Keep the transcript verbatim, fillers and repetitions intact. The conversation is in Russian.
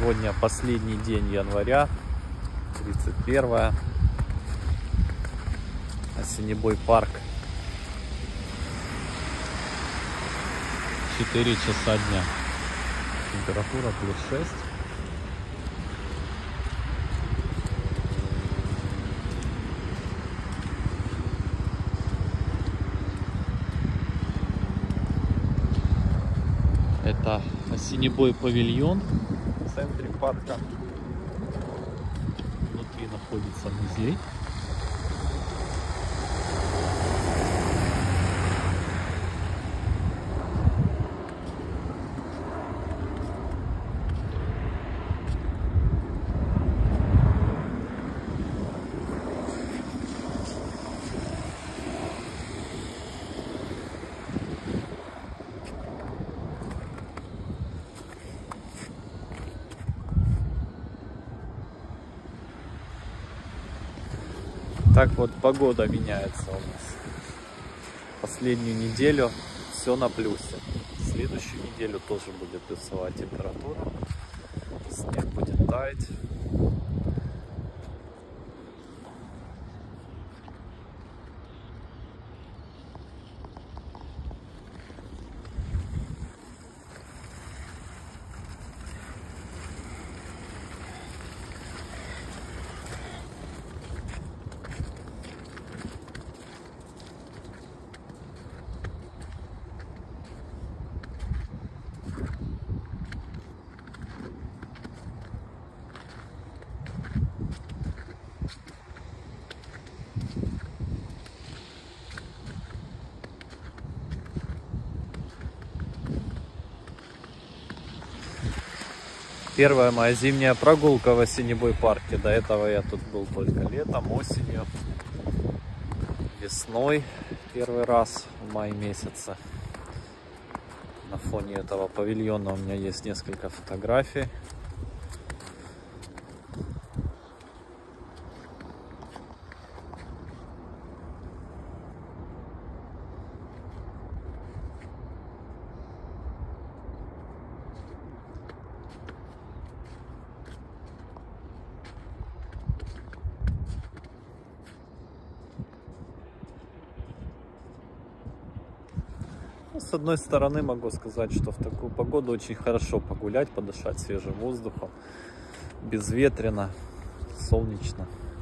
Сегодня последний день января, тридцать первое. Assiniboine парк. четыре часа дня. Температура плюс шесть. Это Assiniboine павильон в центре парка. Внутри находится музей. Так вот погода меняется у нас. Последнюю неделю все на плюсе. Следующую неделю тоже будет плюсовая температура. Снег будет таять. Первая моя зимняя прогулка в Assiniboine парке. До этого я тут был только летом, осенью, весной первый раз в мае месяце. На фоне этого павильона у меня есть несколько фотографий. С одной стороны могу сказать, что в такую погоду очень хорошо погулять, подышать свежим воздухом, безветренно, солнечно.